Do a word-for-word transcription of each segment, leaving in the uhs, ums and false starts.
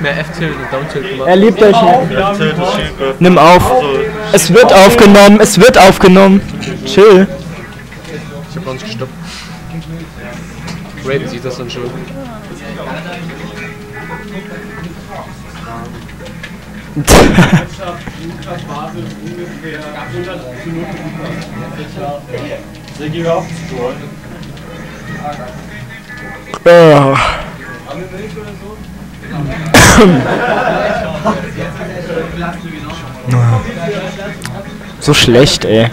mehr F-Tilt und Down-Tilt gemacht. Er liebt euch. F-Tilt ist Schiebe. Nimm auf. Es wird aufgenommen, es wird aufgenommen. Chill. Ich hab noch nicht gestoppt. Raven sieht das dann schon. Oh. So schlecht, ey.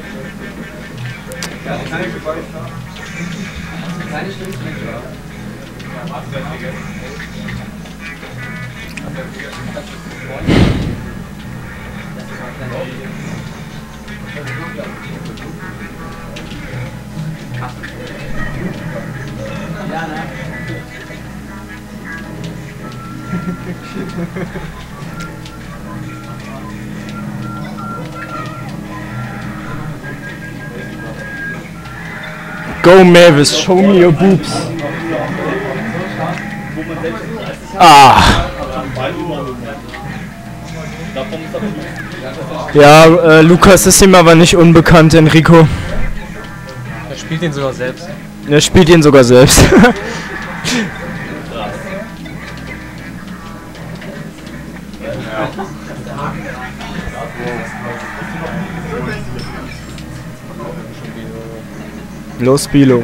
Go Mavis, show me your boobs. Ah. Ja, äh, Lukas ist ihm aber nicht unbekannt, Enrico. Er spielt ihn sogar selbst. Er spielt ihn sogar selbst. Los, Bilo.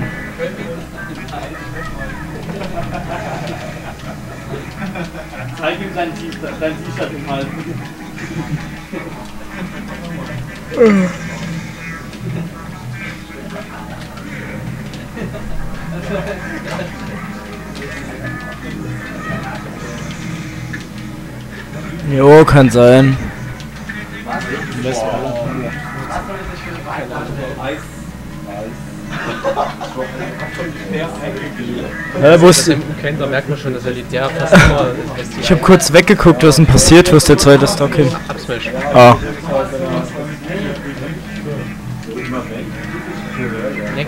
Zeig ihm dein T-Shirt im Hals. Jo, kann sein. Hä, wo ist... Kennt, da merkt man schon, dass er liegt. Ja, fast immer. Ich hab kurz weggeguckt, was denn passiert, wo ist der zweite Stock hin? Upsmash. Ah. Neck.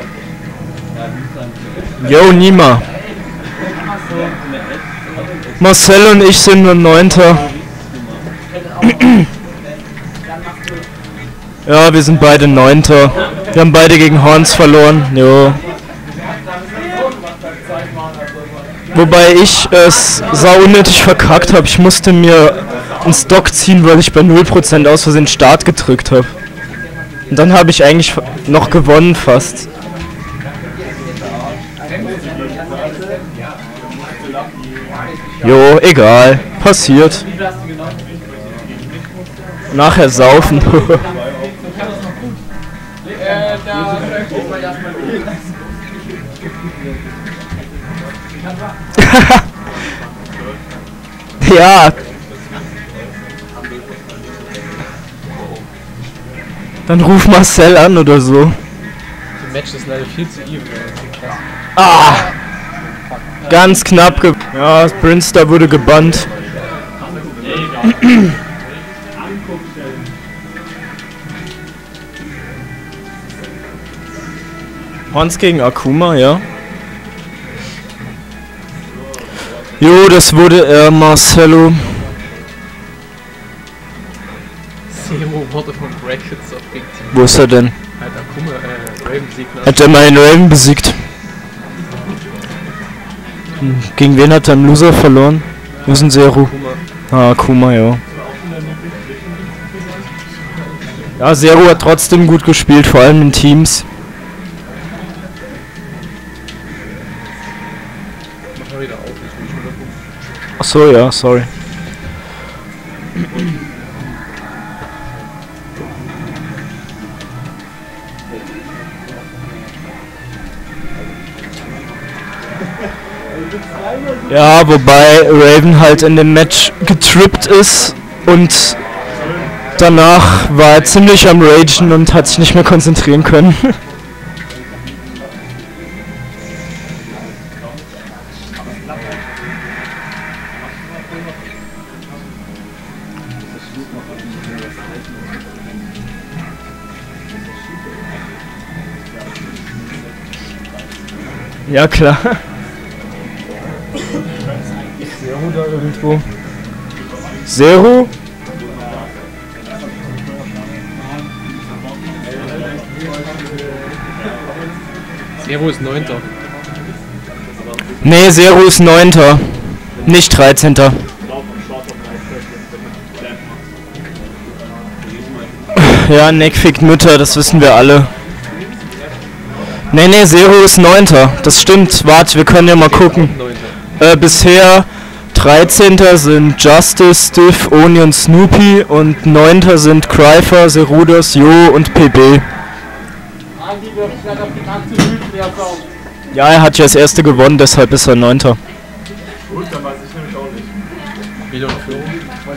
Yo, Nima. Marcel und ich sind nur Neunter. Ja, wir sind beide Neunter. Wir haben beide gegen Horns verloren. Jo. Wobei ich es sau unnötig verkackt habe. Ich musste mir einen Stock ziehen, weil ich bei null Prozent aus Versehen Start gedrückt habe. Und dann habe ich eigentlich noch gewonnen fast. Jo, egal. Passiert. Nachher saufen. Ja. Dann ruf Marcel an oder so. Die Match ist leider viel zu even. Ah! Ganz knapp ge... Ja, Brinster wurde gebannt. Horns gegen Akuma, ja. Jo, das wurde er, Marcelo. Zero Worte von Brackets auf Big Team. Wo ist er denn? Hat Akuma, äh, Raven besiegt. Hat er mal einen Raven besiegt? Hm, gegen wen hat er einen Loser verloren? Wo ist ein Zero? Akuma. Ah, Akuma, ja. Ja, Zero hat trotzdem gut gespielt, vor allem in Teams. Mach mal wieder auf, ich will schon wieder gucken. Ach so, ja, sorry. Ja, wobei Raven halt in dem Match getrippt ist und danach war er ziemlich am Ragen und hat sich nicht mehr konzentrieren können. Ja, klar. Zero da irgendwo. Zero? Zero ist neunter. Nee, Zero ist neunter. Nicht dreizehnter. Ja, Nick fickt Mütter, das wissen wir alle. Nee, nee, Zero ist neunter. Das stimmt. Warte, wir können ja mal gucken. Äh, bisher dreizehnter sind Justice, Stiff, Oni und Snoopy und neunter sind Cryfer, Serudas, Jo und P B. Ja, er hat ja das erste gewonnen, deshalb ist er neunter. Gut, dann weiß ich nämlich auch nicht. Wieder und Führung.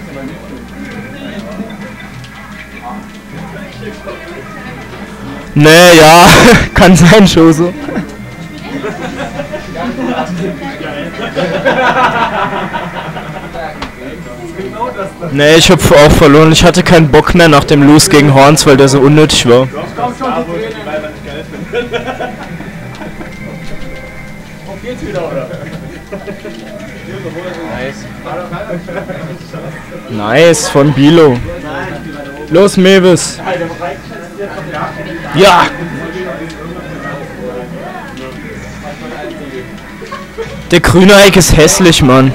Nee, ja, kann sein, schon so. Nee, ich hab auch verloren. Ich hatte keinen Bock mehr nach dem Lose gegen Horns, weil der so unnötig war. Geht's wieder, oder? Nice. Nice, von Bilo. Los, Mewis. Ja! Der grüne Eik ist hässlich, Mann.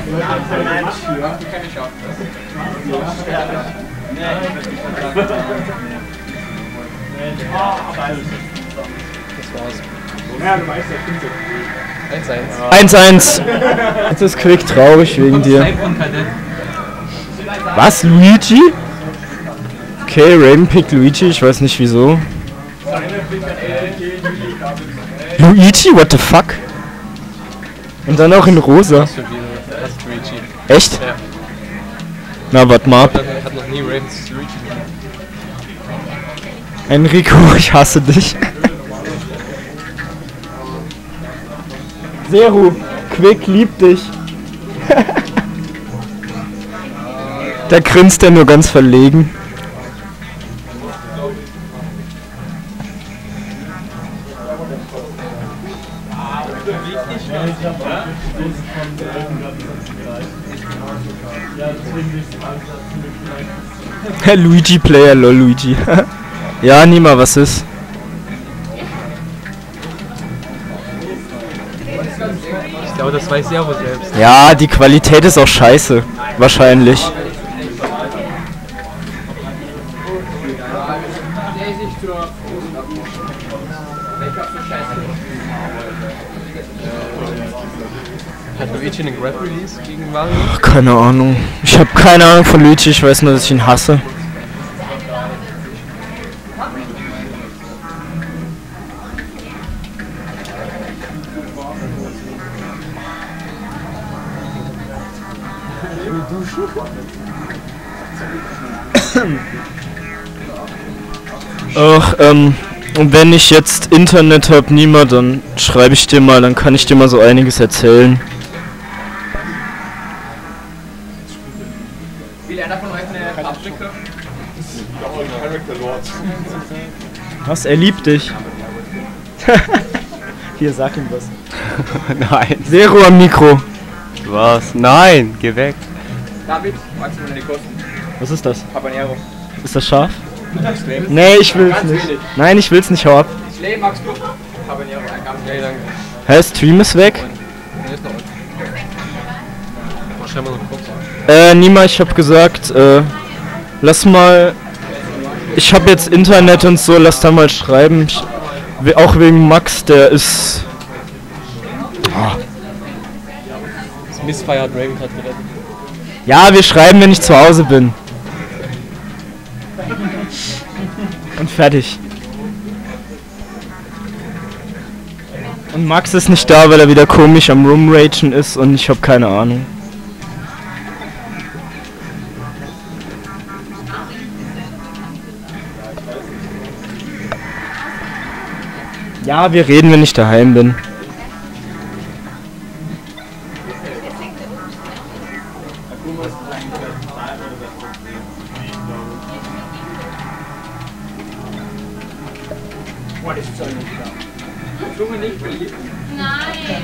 Ja, du weißt ja, stimmt so. eins eins. eins eins. Jetzt ist Quick traurig wegen dir. Was? Luigi? Okay, Raven pickt Luigi, ich weiß nicht wieso. Luigi? What the fuck? Und dann auch in rosa. Was für Video? Das ist Luigi. Echt? Ja. Na, warte mal. Ich hab noch nie Ravens Luigi gesehen. Enrico, ich hasse dich. Seru, Quick liebt dich. Da grinst er nur ganz verlegen. Herr Luigi Player, lol Luigi. Ja, Nima, was ist? Ich glaube, das weiß Servo selbst. Ja, die Qualität ist auch scheiße. Wahrscheinlich. Hat Luigi einen Grab Release gegen Mario? Ach, keine Ahnung. Ich habe keine Ahnung von Luigi, ich weiß nur, dass ich ihn hasse. Ach, ähm, und wenn ich jetzt Internet hab, niemand, dann schreibe ich dir mal, dann kann ich dir mal so einiges erzählen. Will einer von euch eine Paprika? Was? Er liebt dich. Hier, sag ihm was. Nein. Zero am Mikro. Was? Nein, geh weg. David, magst du mir eine kosten? Was ist das? Habanero. Ist das scharf? Slay. Nee, ich will's Ganz nicht. wenig. Nein, ich will's nicht, hau ab. Slay magst du? Habanero, ein ganz Ja, danke. Hä, Stream ist weg? Der ist noch unten. Mach scheinbar noch kurz. Äh, Nima, ich hab gesagt, äh, lass mal... Ich hab jetzt Internet und so, lass da mal schreiben. Ich, we- auch wegen Max, der ist... Das Missfire hat Raven gerade gerettet. Ja, wir schreiben, wenn ich zu Hause bin. Und fertig. Und Max ist nicht da, weil er wieder komisch am Rumragen ist und ich hab keine Ahnung. Ja, wir reden, wenn ich daheim bin.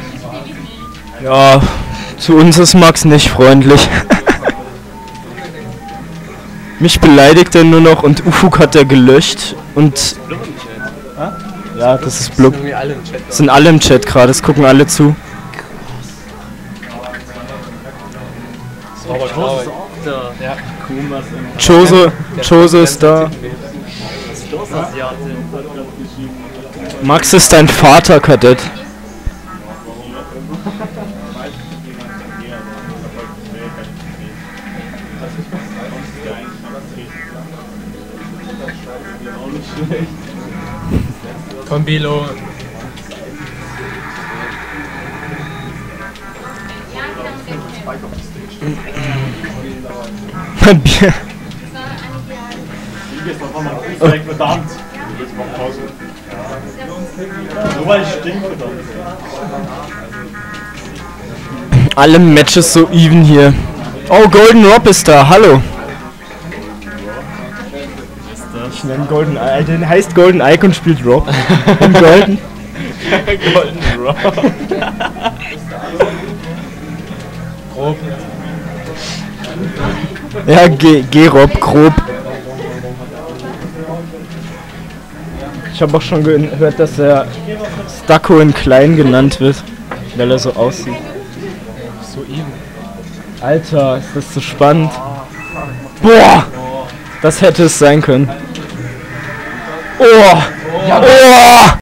Ja, zu uns ist Max nicht freundlich. Mich beleidigt er nur noch und Ufuk hat er gelöscht und... Ja, das ist Blub. Irgendwie alle im Chat. Sind alle im Chat gerade, es gucken alle zu. Das war aber traurig. Ja. Chose, Chose ist da. Max ist dein Vater, Kadett. Komm, Bilo. Mein Bier. Direkt verdammt. Jetzt mal Pause. Nur weil ich stink verdammt. Alle Matches so even hier. Oh, Golden Rob ist da, hallo. Ich nenne Golden Eye, den heißt Golden Ike und spielt Rob. Und Golden. Golden Rob. Grob. Ja, G, G Rob, grob. Ich habe auch schon gehört, dass er Stucco in klein genannt wird, weil er so aussieht. So even. Alter, ist das so spannend. Boah! Das hätte es sein können. Oh! Oh!